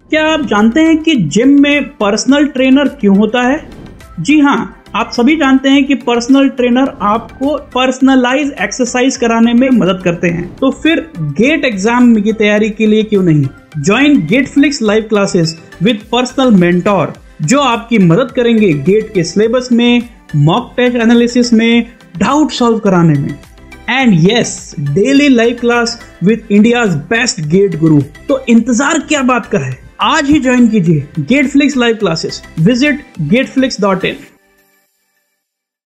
क्या आप जानते हैं कि जिम में पर्सनल ट्रेनर क्यों होता है? जी हाँ, आप सभी जानते हैं कि पर्सनल ट्रेनर आपको पर्सनलाइज एक्सरसाइज कराने में मदद करते हैं। तो फिर गेट एग्जाम की तैयारी के लिए क्यों नहीं? Join Gateflix live classes with personal mentor, जो आपकी मदद करेंगे गेट के सिलेबस में, मॉक टेस्ट एनालिसिस में, डाउट सॉल्व कराने में। And yes, daily live class with India's best GATE guru. तो इंतजार क्या बात का है, आज ही ज्वाइन कीजिए गेटफ्लिक्स लाइव क्लासेस। Visit getflix.in।